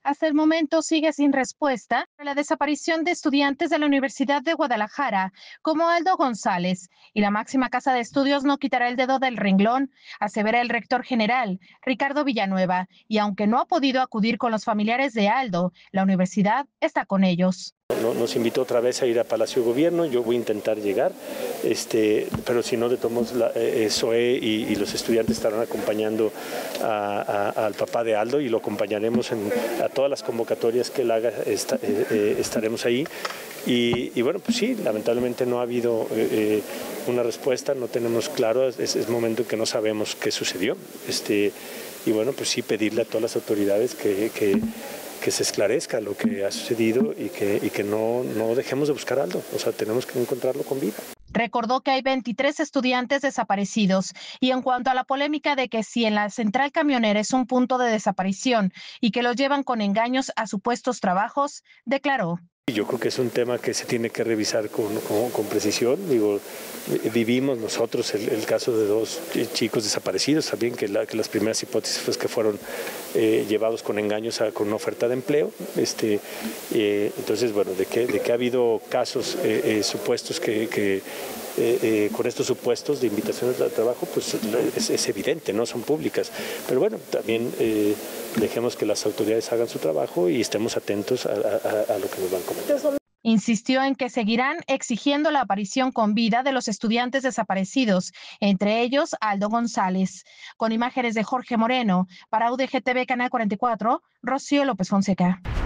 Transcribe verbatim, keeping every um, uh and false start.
Hasta el momento sigue sin respuesta la desaparición de estudiantes de la Universidad de Guadalajara, como Aldo González, y la máxima casa de estudios no quitará el dedo del renglón, asevera el rector general, Ricardo Villanueva, y aunque no ha podido acudir con los familiares de Aldo, la universidad está con ellos. No, nos invitó otra vez a ir a Palacio de Gobierno, yo voy a intentar llegar, este, pero si no, de todos modos, la, eh, Zoe y, y los estudiantes estarán acompañando a, a, al papá de Aldo y lo acompañaremos en, a todas las convocatorias que él haga, esta, eh, eh, estaremos ahí. Y, y bueno, pues sí, lamentablemente no ha habido eh, una respuesta, no tenemos claro, es, es momento que no sabemos qué sucedió. Este, y bueno, pues sí, pedirle a todas las autoridades que... que que se esclarezca lo que ha sucedido y que, y que no, no dejemos de buscar a Aldo, o sea, tenemos que encontrarlo con vida. Recordó que hay veintitrés estudiantes desaparecidos y en cuanto a la polémica de que si en la central camionera es un punto de desaparición y que los llevan con engaños a supuestos trabajos, declaró. Yo creo que es un tema que se tiene que revisar con, con, con precisión. Digo, vivimos nosotros el, el caso de dos chicos desaparecidos, también que, la, que las primeras hipótesis fue que fueron eh, llevados con engaños a, con una oferta de empleo. Este, eh, entonces, bueno, de que, de que ha habido casos eh, eh, supuestos que, que Eh, eh, con estos supuestos de invitaciones al trabajo, pues es, es evidente, no son públicas. Pero bueno, también eh, dejemos que las autoridades hagan su trabajo y estemos atentos a, a, a lo que nos van comentando. Insistió en que seguirán exigiendo la aparición con vida de los estudiantes desaparecidos, entre ellos Aldo González. Con imágenes de Jorge Moreno, para U D G T V Canal cuarenta y cuatro, Rocío López Fonseca.